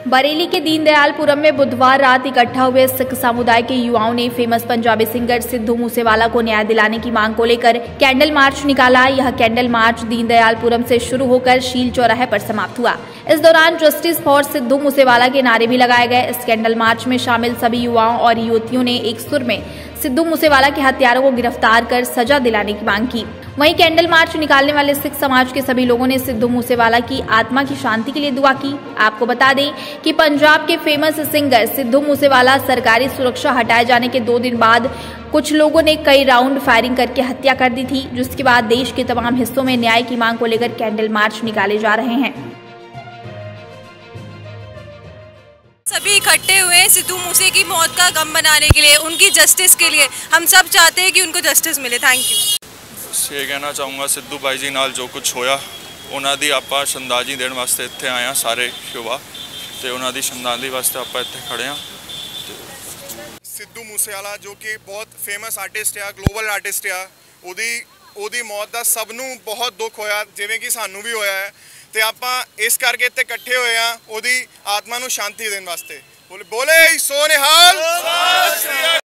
बरेली के दीनदयालपुरम में बुधवार रात इकट्ठा हुए सिख समुदाय के युवाओं ने फेमस पंजाबी सिंगर सिद्धू मूसेवाला को न्याय दिलाने की मांग को लेकर कैंडल मार्च निकाला। यह कैंडल मार्च दीनदयालपुरम से शुरू होकर शील चौराहे पर समाप्त हुआ। इस दौरान जस्टिस फॉर सिद्धू मूसेवाला के नारे भी लगाए गए। इस कैंडल मार्च में शामिल सभी युवाओं और युवतियों ने एक सुर में सिद्धू मूसेवाला के हत्यारों को गिरफ्तार कर सजा दिलाने की मांग की। वहीं कैंडल मार्च निकालने वाले सिख समाज के सभी लोगों ने सिद्धू मूसेवाला की आत्मा की शांति के लिए दुआ की। आपको बता दें कि पंजाब के फेमस सिंगर सिद्धू मूसेवाला सरकारी सुरक्षा हटाए जाने के 2 दिन बाद कुछ लोगों ने कई राउंड फायरिंग करके हत्या कर दी थी, जिसके बाद देश के तमाम हिस्सों में न्याय की मांग को लेकर कैंडल मार्च निकाले जा रहे हैं। सभी इकट्ठे हुए हैं सिद्धू मूसे की मौत का गम मनाने के लिए, उनकी जस्टिस के लिए। हम सब चाहते हैं कि उनको जस्टिस मिले। Thank you. ये कहना चाहूँगा सिद्धू भाई जी नाल जो कुछ होया उन्हां दी आपां श्रद्धांजलि देण वास्ते इत्थे आए हां। सारे युवा ते उन्हां दी श्रद्धांजलि वास्ते आपां इत्थे खड़े हां। सिद्धू मूसेवाला जो कि बहुत फेमस आर्टिस्ट आ, ग्लोबल आर्टिस्ट आ, ਉਹਦੀ मौत ਦਾ ਸਭ ਨੂੰ ਬਹੁਤ ਦੁੱਖ ਹੋਇਆ, ਜਿਵੇਂ ਕਿ ਸਾਨੂੰ ਵੀ ਹੋਇਆ ਹੈ। ਤੇ ਆਪਾਂ ਇਸ ਕਰਕੇ ਇੱਥੇ ਇਕੱਠੇ ਹੋਏ ਆ ਉਹਦੀ ਆਤਮਾ ਨੂੰ ਸ਼ਾਂਤੀ ਦੇਣ ਵਾਸਤੇ। ਬੋਲੇ ਸੋ ਨਿਹਾਲ।